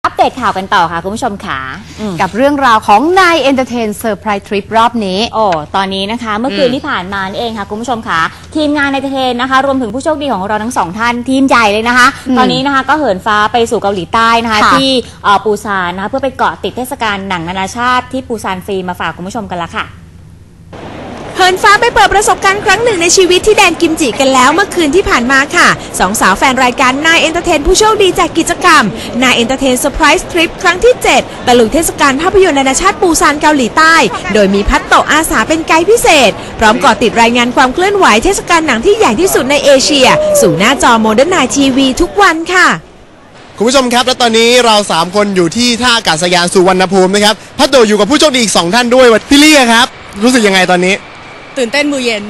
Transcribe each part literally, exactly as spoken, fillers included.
อัปเดตข่าวกันต่อค่ะคุณผู้ชมค่ะกับเรื่องราวของนายเอนเตอร์เทนเซอร์ไพรส์ทริปรอบนี้โอ้ตอนนี้นะคะเมื่อคืนที่ผ่านมาเองค่ะคุณผู้ชมค่ะทีมงานเอนเตอร์เทนนะคะรวมถึงผู้โชคดีของเราทั้งสองท่านทีมใหญ่เลยนะคะตอนนี้นะคะก็เหินฟ้าไปสู่เกาหลีใต้นะคะที่ปูซานนะคะเพื่อไปเกาะติดเทศกาลหนังนานาชาติที่ปูซานฟรีมาฝากคุณผู้ชมกันละค่ะเหินฟ้าไปเปิดประสบการณ์ครั้งหนึ่งในชีวิตที่แดนกิมจิกันแล้วเมื่อคืนที่ผ่านมาค่ะสองสาวแฟนรายการนายเอนเตอร์เทนผู้โชคดีจากกิจกรรมนายเอนเตอร์เทนเซอร์ไพรส์ทริปครั้งที่เจ็ดตะลุยเทศกาลภาพยนตร์นานาชาติปูซานเกาหลีใต้โดยมีพัตโตะอาสาเป็นไกด์พิเศษพร้อมเกาะติดรายงานความเคลื่อนไหวเทศกาลหนังที่ใหญ่ที่สุดในเอเชียสู่หน้าจอโมเดิร์นไนน์ทีวีทุกวันค่ะคุณผู้ชมครับและตอนนี้เราสามคนอยู่ที่ท่าอากาศยานสุวรรณภูมินะครับพัตโตะอยู่กับผู้โชคดีอีกสองท่านด้วยพี่ลี่ครับรู้สึกยังไงตอนนี้ตื่นเต้นมือเย็น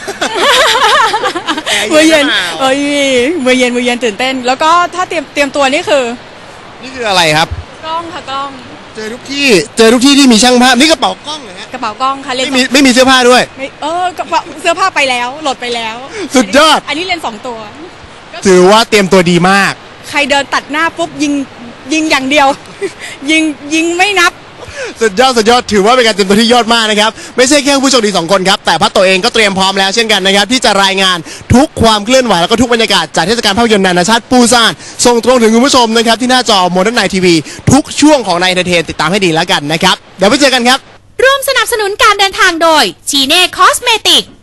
มือเย็นเอ้ยมือเย็นมือเย็นตื่นเต้นแล้วก็ถ้าเตรียมเตรียมตัวนี่คือนี่คืออะไรครับกล้องค่ะกล้องเจอทุกที่เจอทุกที่ที่มีช่างภาพนี่กระเป๋ากล้องเหรอฮะกระเป๋ากล้องค่ะไม่มีไม่มีเสื้อผ้าด้วยไม่เออกระเป๋าเสื้อผ้าไปแล้วโหลดไปแล้วสุดยอดอันนี้เรียนสองตัวถือว่าเตรียมตัวดีมากใครเดินตัดหน้าปุ๊บยิงยิงอย่างเดียว ยิงยิงไม่นับสุดยอดสุดยอดถือว่าเป็นการเตรียมตัวที่ยอดมากนะครับไม่ใช่แค่ผู้โชคดีสองคนครับแต่พัตโตะเองก็เตรียมพร้อมแล้วเช่นกันนะครับที่จะรายงานทุกความเคลื่อนไหวแล้วก็ทุกบรรยากาศจากเทศกาลภาพยนตร์นานาชาติปูซานส่งตรงถึงคุณผู้ชมนะครับที่หน้าจอโมเดิร์นไนน์ทีวีทุกช่วงของนายเอนเตอร์เทนติดตามให้ดีแล้วกันนะครับเดี๋ยวไปเจอกันครับร่วมสนับสนุนการเดินทางโดยชีเน่คอสเมติก